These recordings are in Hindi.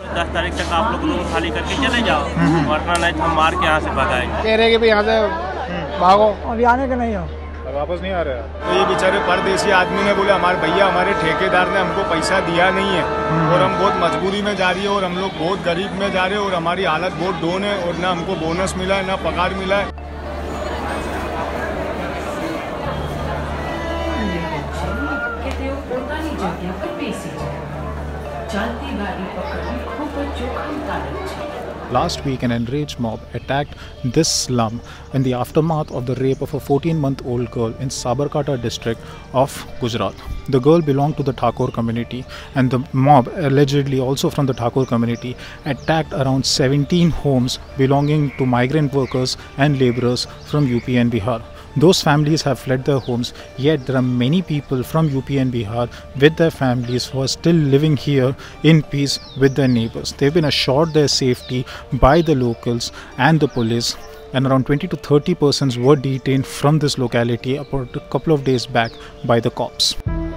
10 तारीख तक आप लोग रूम खाली करके चले जाओ, वरना नहीं तो हम मार के यहाँ से भगाएंगे। कह रहे कि भाई यहाँ से भागो, अभी आने के नहीं हो, वापस नहीं आ रहे। तो ये बेचारे परदेसी आदमी ने बोले हमारे भैया हमारे ठेकेदार ने हमको पैसा दिया नहीं है और हम बहुत मजबूरी में जा रही है और हम लोग बहुत गरीब में जा रहे हैं और हमारी हालत बहुत डाउन है और ना हमको बोनस मिला है ना पगार मिला है। Last week, an enraged mob attacked this slum in the aftermath of the rape of a 14-month-old girl in Sabarkantha district of Gujarat. The girl belonged to the Thakur community, and the mob, allegedly also from the Thakur community, attacked around 17 homes belonging to migrant workers and labourers from UP and Bihar. Those families have fled their homes, yet there are many people from UP and Bihar with their families who are still living here in peace with their neighbours. They've been assured their safety by the locals and the police, and around 20 to 30 persons were detained from this locality about a couple of days back by the cops.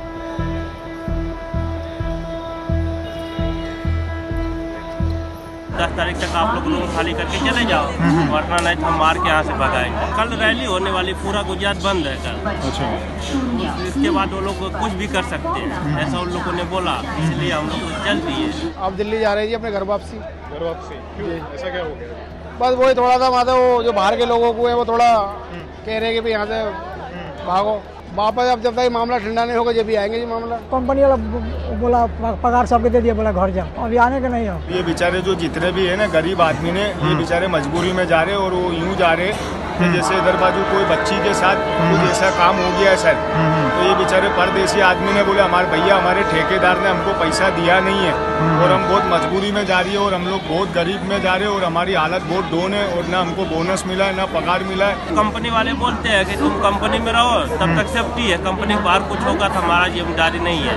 10 तारीख तक आप लोग रूम खाली करके चले जाओ, वरना नहीं तो हम मार के यहाँ से भगाएंगे। कल रैली होने वाली, पूरा गुजरात बंद है कल। अच्छा। इसके बाद वो लोग कुछ भी कर सकते हैं, ऐसा उन लोगों ने बोला, इसलिए हम लोग चल दिए। आप दिल्ली जा रहे हैं जी अपने घर वापसी। घर वापसी क्यों, ऐसा क्या हो गया? बस वही थोड़ा सा माता वो जो बाहर के लोगों को है वो थोड़ा कह रहे हैं कि भाई यहाँ से भागो वापस। अब जब तक मामला ठंडा नहीं होगा जब भी आएंगे जी मामला। कंपनी वाला बोला पगार सबके दे दिया, बोला घर जाओ, अभी आने के नहीं हो। ये बेचारे जो जितने भी है ना गरीब आदमी ने, ये बेचारे मजबूरी में जा रहे और वो यूँ जा रहे कि जैसे इधर बाजू कोई बच्ची के साथ कुछ ऐसा काम हो गया है सर। तो ये बेचारे परदेसी आदमी ने बोले हमारे भैया हमारे ठेकेदार ने हमको पैसा दिया नहीं है और हम बहुत मजबूरी में जा रही है और हम लोग बहुत गरीब में जा रहे हैं और हमारी हालत बहुत डाउन है और ना हमको बोनस मिला है ना पगार मिला है। कंपनी वाले बोलते हैं कि तुम कंपनी में रहो तब तक सेफ्टी है, कंपनी के बाहर कुछ होगा तो हमारा जिम्मेदारी नहीं है।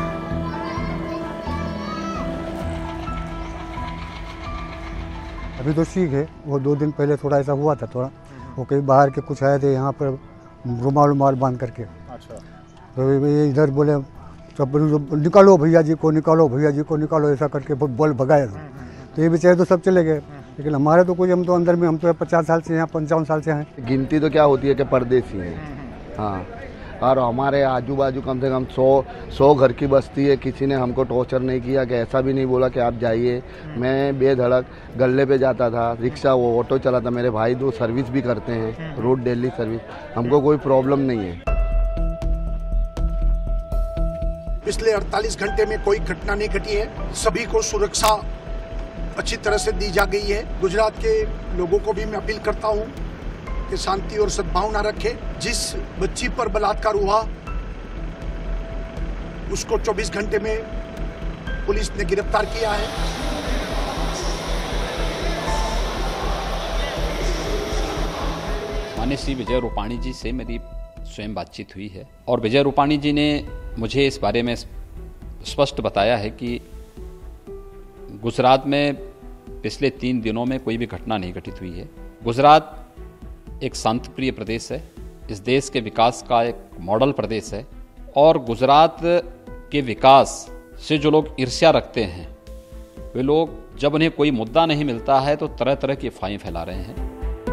अभी तो ठीक है, वो 2 दिन पहले थोड़ा ऐसा हुआ था, थोड़ा वो कहीं बाहर के कुछ आए थे यहाँ पर रुमाल बांध करके। अच्छा। तो ये इधर बोले सब निकालो भैया जी को, निकालो भैया जी को, निकालो, ऐसा करके बोल भगाए। तो ये बेचारे तो सब चले गए, लेकिन हमारे तो कुछ, हम तो अंदर में, हम तो 50 साल से यहाँ 55 साल से हैं। गिनती तो क्या होती है कि परदेसी हैं, हाँ, और हमारे आजू बाजू कम से कम 100 घर की बस्ती है। किसी ने हमको टॉर्चर नहीं किया, कि ऐसा भी नहीं बोला कि आप जाइए। मैं बेधड़क गल्ले पे जाता था, रिक्शा वो ऑटो चलाता, मेरे भाई 2 सर्विस भी करते हैं, रोड डेली सर्विस, हमको कोई प्रॉब्लम नहीं है। पिछले 48 घंटे में कोई घटना नहीं घटी है, सभी को सुरक्षा अच्छी तरह से दी जा गई है। गुजरात के लोगों को भी मैं अपील करता हूँ कि शांति और सद्भावना रखे। जिस बच्ची पर बलात्कार हुआ उसको 24 घंटे में पुलिस ने गिरफ्तार किया है। माननीय श्री विजय रूपाणी जी से मेरी स्वयं बातचीत हुई है और विजय रूपाणी जी ने मुझे इस बारे में स्पष्ट बताया है कि गुजरात में पिछले 3 दिनों में कोई भी घटना नहीं घटित हुई है। गुजरात एक शांति प्रिय प्रदेश है, इस देश के विकास का एक मॉडल प्रदेश है और गुजरात के विकास से जो लोग ईर्ष्या रखते हैं वे लोग जब उन्हें कोई मुद्दा नहीं मिलता है तो तरह तरह की अफवाहें फैला रहे हैं।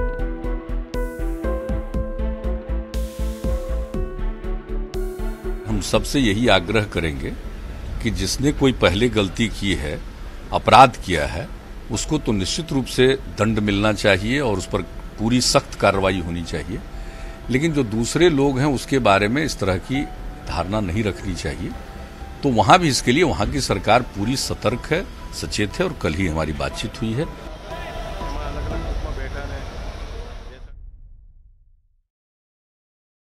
हम सबसे यही आग्रह करेंगे कि जिसने कोई पहले गलती की है, अपराध किया है, उसको तो निश्चित रूप से दंड मिलना चाहिए और उस पर पूरी सख्त कार्रवाई होनी चाहिए। लेकिन जो दूसरे लोग हैं उसके बारे में इस तरह की धारणा नहीं रखनी चाहिए। तो वहां भी इसके लिए वहां की सरकार पूरी सतर्क है, सचेत है और कल ही हमारी बातचीत हुई है।